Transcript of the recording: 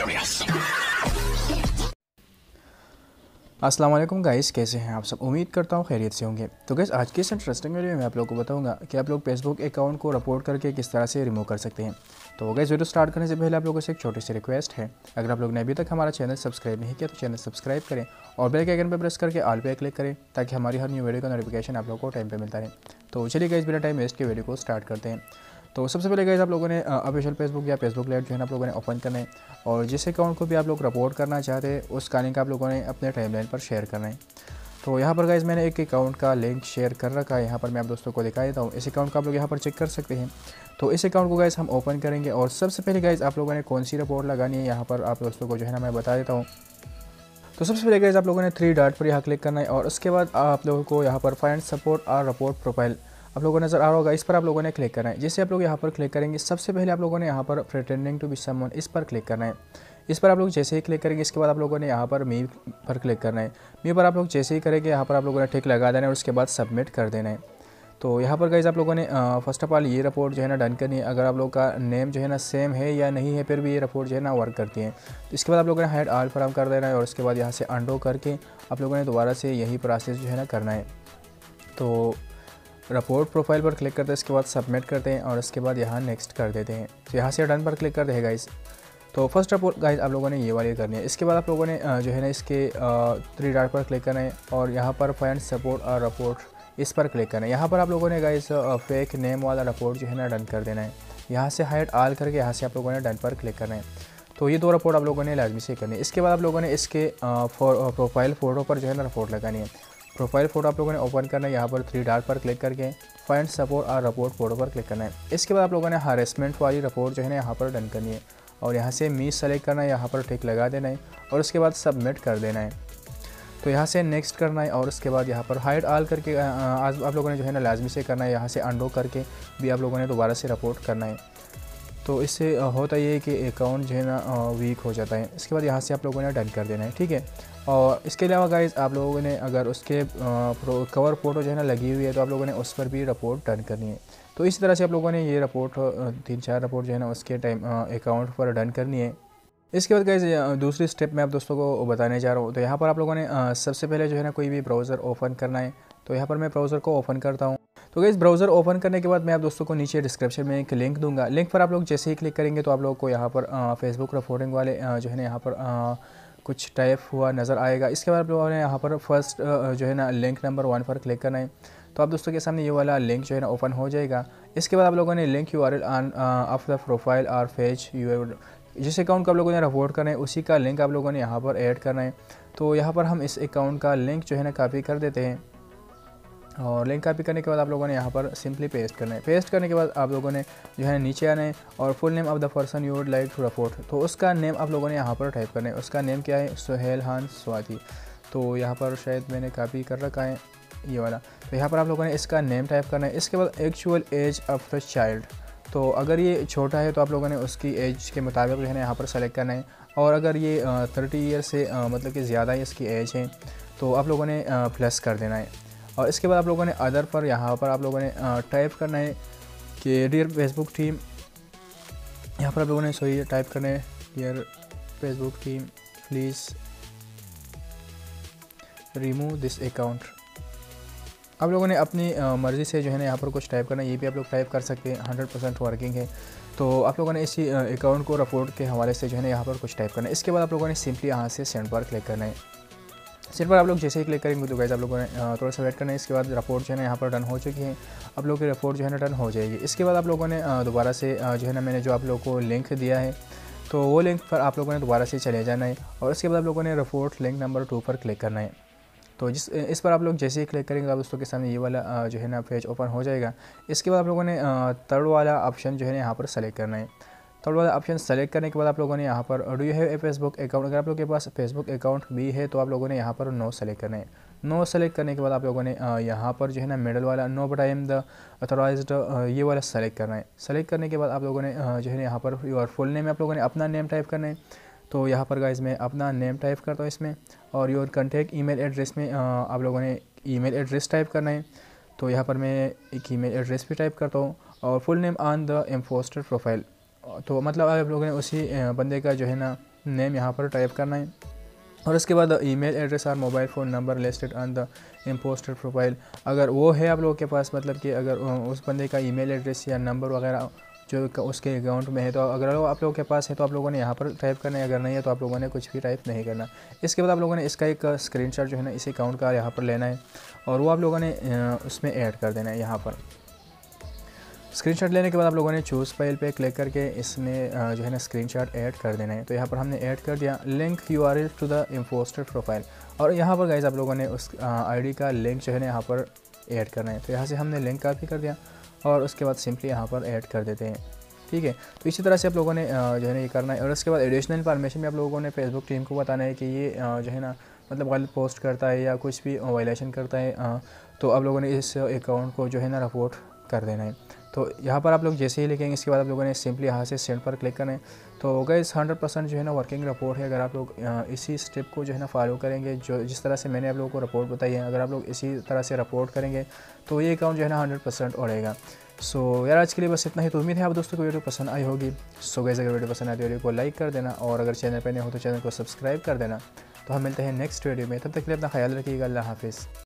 अस्सलाम वालेकुम गाइस, कैसे हैं आप सब। उम्मीद करता हूँ खैरियत से होंगे। तो गाइस आज की इस इंटरेस्टिंग वीडियो में मैं आप लोगों को बताऊंगा कि आप लोग फेसबुक अकाउंट को रिपोर्ट करके किस तरह से रिमूव कर सकते हैं। तो गाइस वीडियो स्टार्ट करने से पहले आप लोगों से एक छोटी सी रिक्वेस्ट है, अगर आप लोग ने अभी तक हमारा चैनल सब्सक्राइब नहीं किया तो चैनल सब्सक्राइब करें और बेल के आइकन पर प्रेस करके ऑल पे क्लिक करें ताकि हमारी हर न्यू वीडियो का नोटिफिकेशन आप लोगों को टाइम पर मिलता रहे। तो चलिए गाइस बिना टाइम वेस्ट के वीडियो को स्टार्ट करते हैं। तो सबसे पहले गाइस आप लोगों ने ऑफिशियल फेसबुक या फेसबुक लाइव जो है ना आप लोगों ने ओपन करना है और जिस अकाउंट को भी आप लोग रिपोर्ट करना चाहते हैं उसका लिंक आप लोगों ने अपने टाइमलाइन पर शेयर करना है। तो यहाँ पर गाइस मैंने एक अकाउंट का लिंक शेयर कर रखा है, यहाँ पर मैं आप दोस्तों को दिखा देता हूँ। इस अकाउंट का आप लोग यहाँ पर चेक कर सकते हैं। तो इस अकाउंट को गाइस हम ओपन करेंगे और सबसे पहले गाइस आप लोगों ने कौन सी रिपोर्ट लगानी है यहाँ पर आप दोस्तों को जो है ना मैं बता देता हूँ। तो सबसे पहले गाइस आप लोगों ने 3 डॉट पर यहाँ क्लिक करना है और उसके बाद आप लोगों को यहाँ पर फाइंड सपोर्ट और रिपोर्ट प्रोफाइल आप लोगों को नज़र आ रहा होगा, इस पर आप लोगों ने क्लिक करना है। जैसे आप लोग यहाँ पर क्लिक करेंगे सबसे पहले आप लोगों ने यहाँ पर प्रिटेंडिंग टू बी समवन इस पर क्लिक करना है। इस पर आप लोग जैसे ही क्लिक करेंगे इसके बाद आप लोगों ने यहाँ पर मी पर क्लिक करना है। मी पर आप लोग जैसे ही करेंगे यहाँ पर आप लोगों ने टिक लगा देना है और उसके बाद सबमिट कर देना है। तो यहाँ पर गाइस आप लोगों ने फर्स्ट ऑफ ऑल ये रिपोर्ट जो है ना डन करनी है। अगर आप लोग का नेम जो है ना सेम है या नहीं है फिर भी ये रिपोर्ट जो है ना वर्क करती है। तो इसके बाद आप लोगों ने हाइड ऑल फॉर्म कर देना है और उसके बाद यहाँ से अंडो करके आप लोगों ने दोबारा से यही प्रोसेस जो है ना करना है। तो रिपोर्ट प्रोफाइल पर क्लिक करते हैं, इसके बाद सबमिट करते हैं और उसके बाद यहाँ नेक्स्ट कर देते हैं। तो यहाँ से डन पर क्लिक करते हैं गाइस। तो फर्स्ट रिपोर्ट गाइस आप लोगों ने ये वाली करनी है। इसके बाद आप लोगों ने जो है ना इसके 3 डॉट पर क्लिक करना है और यहाँ पर फाइंड सपोर्ट और रिपोर्ट इस पर क्लिक करना है। यहाँ पर आप लोगों ने गाइस फेक नेम वाला रिपोर्ट जो है ना डन कर देना है। यहाँ से हाइड ऑल करके यहाँ से आप लोगों ने डन पर क्लिक करना है। तो ये 2 रिपोर्ट आप लोगों ने लाजमी से करनी है। इसके बाद आप लोगों ने इसके प्रोफाइल फ़ोटो पर जो है ना रिपोर्ट लगानी है। प्रोफाइल फ़ोटो आप लोगों ने ओपन करना है, यहाँ पर 3 डॉट पर क्लिक करके फाइंड सपोर्ट और रिपोर्ट फ़ोटो पर क्लिक करना है। इसके बाद आप लोगों ने हरेसमेंट वाली रिपोर्ट जो है ना यहाँ पर डन करनी है और यहाँ से मी सेलेक्ट करना है, यहाँ पर टिक लगा देना है और उसके बाद सबमिट कर देना है। तो यहाँ से नेक्स्ट करना है और उसके बाद यहाँ पर हाइड ऑल करके आज आप लोगों ने जो है ना लाजमी से करना है। यहाँ से अंडो करके भी आप लोगों ने दोबारा से रिपोर्ट करना है। तो इससे होता ये है कि अकाउंट जो है ना वीक हो जाता है। इसके बाद यहाँ से आप लोगों ने डन कर देना है, ठीक है। और इसके अलावा गाइस आप लोगों ने अगर उसके कवर फ़ोटो जो है ना लगी हुई है तो आप लोगों ने उस पर भी रिपोर्ट डन करनी है। तो इस तरह से आप लोगों ने ये रिपोर्ट 3-4 रिपोर्ट जो है ना उसके टाइम अकाउंट पर डन करनी है। इसके बाद गाइस दूसरी स्टेप मैं आप दोस्तों को बताने जा रहा हूँ। तो यहाँ पर आप लोगों ने सबसे पहले जो है ना कोई भी ब्राउज़र ओपन करना है। तो यहाँ पर मैं ब्राउज़र को ओपन करता हूँ। तो गाइस ब्राउज़र ओपन करने के बाद मैं आप दोस्तों को नीचे डिस्क्रिप्शन में एक लिंक दूंगा। लिंक पर आप लोग जैसे ही क्लिक करेंगे तो आप लोग को यहाँ पर फेसबुक रिपोर्टिंग वाले जो है ना यहाँ पर कुछ टाइप हुआ नज़र आएगा। इसके बाद आप लोगों ने यहाँ पर फर्स्ट जो है ना लिंक नंबर 1 पर क्लिक करना है। तो आप दोस्तों के सामने ये वाला लिंक जो है ना ओपन हो जाएगा। इसके बाद आप लोगों ने link URL on of the profile और पेज जिस अकाउंट का आप लोगों ने रिपोर्ट करना है उसी का लिंक आप लोगों ने यहाँ पर ऐड करना है। तो यहाँ पर हम इस अकाउंट का लिंक जो है ना कॉपी कर देते हैं और लिंक कॉपी करने के बाद आप लोगों ने यहाँ पर सिंपली पेस्ट करना है। पेस्ट करने के बाद आप लोगों ने जो है नीचे आना है और full name of the person you would like to report, तो उसका नेम आप लोगों ने यहाँ पर टाइप करना है। उसका नेम क्या है? सुहेल खान स्वाति। तो यहाँ पर शायद मैंने कॉपी कर रखा है ये वाला। तो यहाँ पर आप लोगों ने इसका नेम टाइप करना है। इसके बाद actual age of the child, तो अगर ये छोटा है तो आप लोगों ने उसकी एज के मुताबिक जो है ना यहाँ पर सेलेक्ट करना है। और अगर ये 30 ईयर से मतलब कि ज़्यादा है इसकी एज है तो आप लोगों ने प्लस कर देना है। और इसके बाद आप लोगों ने अदर पर यहाँ पर आप लोगों ने टाइप करना है कि डियर फेसबुक टीम, यहाँ पर आप लोगों ने सही टाइप करना है dear Facebook team please remove this account. आप लोगों ने अपनी मर्ज़ी से जो है ना यहाँ पर कुछ टाइप करना है, ये भी आप लोग टाइप कर सकते हैं, 100% वर्किंग है। तो आप लोगों ने इसी अकाउंट को रिपोर्ट के हवाले से जो है ना यहाँ पर कुछ टाइप करना है। इसके बाद आप लोगों ने सिंपली यहाँ से सेंड पर क्लिक करना है। सेंड पर आप लोग जैसे ही क्लिक करेंगे तो गाइस आप लोगों ने थोड़ा सा वेट करना है। इसके बाद रिपोर्ट जो है ना यहाँ पर डन हो चुकी है, आप लोगों की रिपोर्ट जो है ना डन हो जाएगी। इसके बाद आप लोगों ने दोबारा से जो है ना मैंने जो आप लोगों को लिंक दिया है तो वो लिंक पर आप लोगों ने दोबारा से चले जाना है और उसके बाद आप लोगों ने रिपोर्ट लिंक नंबर 2 पर क्लिक करना है। तो इस पर आप लोग जैसे ही क्लिक करेंगे आप दोस्तों के सामने ये वाला जो है ना पेज ओपन हो जाएगा। इसके बाद आप लोगों ने थर्ड वाला ऑप्शन जो है ना यहाँ पर सेलेक्ट करना है। थर्ड वाला ऑप्शन सेलेक्ट करने के बाद आप लोगों ने यहाँ पर do you have a Facebook account, अगर आप लोगों के पास फेसबुक अकाउंट भी है तो आप लोगों ने यहाँ पर नो सेलेक्ट करना है। नो सेलेक्ट करने के बाद आप लोगों ने यहाँ पर जो है ना मिडल वाला no but I am the authorised ये वाला सेलेक्ट करना है। सेलेक्ट करने के बाद आप लोगों ने जो है ना यहाँ पर योर फुल नेम आप लोगों ने अपना नेम टाइप करना है। तो यहाँ पर गाइस मैं अपना नेम टाइप करता हूँ इसमें और योर कॉन्टैक्ट ईमेल एड्रेस में आप लोगों ने ईमेल एड्रेस टाइप करना है। तो यहाँ पर मैं एक ईमेल एड्रेस भी टाइप करता हूँ और full name on the impostor profile, तो मतलब आप लोगों ने उसी बंदे का जो है ना नेम यहाँ पर टाइप करना है और उसके बाद ईमेल एड्रेस और mobile phone number listed on the impostor profile, अगर वो है आप लोगों के पास, मतलब कि अगर उस बंदे का ईमेल एड्रेस या नंबर वगैरह जो उसके अकाउंट में है, तो अगर आप लोगों के पास है तो आप लोगों ने यहाँ पर टाइप करना है, अगर नहीं है तो आप लोगों ने कुछ भी टाइप नहीं करना। इसके बाद आप लोगों ने इसका एक स्क्रीनशॉट जो है ना इस अकाउंट का यहाँ पर लेना है और वो आप लोगों ने उसमें ऐड कर देना है। यहाँ पर स्क्रीनशॉट लेने के बाद आप लोगों ने चूज़ फाइल पे क्लिक करके इसमें जो है ना स्क्रीनशॉट ऐड कर देना है। तो यहाँ पर हमने ऐड कर दिया। Link URL to the impostor profile, और यहाँ पर गाइस आप लोगों ने उस आईडी का लिंक जो है ना यहाँ पर ऐड करना है। तो यहाँ से हमने लिंक कॉपी कर दिया और उसके बाद सिंपली यहाँ पर ऐड कर देते हैं। ठीक है, तो इसी तरह से आप लोगों ने जो है ना ये करना है। और उसके बाद एडिशनल इन्फॉर्मेशन में आप लोगों ने फेसबुक टीम को बताना है कि ये जो है ना मतलब गलत पोस्ट करता है या कुछ भी वायलेशन करता है, तो आप लोगों ने इस अकाउंट को जो है ना रिपोर्ट कर देना है। तो यहाँ पर आप लोग जैसे ही लिखेंगे इसके बाद आप लोगों ने सिंपली यहाँ से सेंड पर क्लिक करना है। तो गाइस 100% जो है ना वर्किंग रिपोर्ट है। अगर आप लोग इसी स्टेप को जो है ना फॉलो करेंगे, जो जिस तरह से मैंने आप लोगों को रिपोर्ट बताई है, अगर आप लोग इसी तरह से रिपोर्ट करेंगे तो ये अकाउंट जो है ना 100% उड़ेगा। सो यार आज के लिए बस इतना ही। तो उम्मीद है आप दोस्तों को वीडियो पसंद आई होगी। सो गाइस अगर वीडियो पसंद आती है वीडियो को लाइक कर देना, और अगर चैनल पर नए हो तो चैनल को सब्सक्राइब कर देना। तो हम मिलते हैं नेक्स्ट वीडियो में, तब तक के लिए अपना ख्याल रखिएगा। अल्लाह हाफिज़।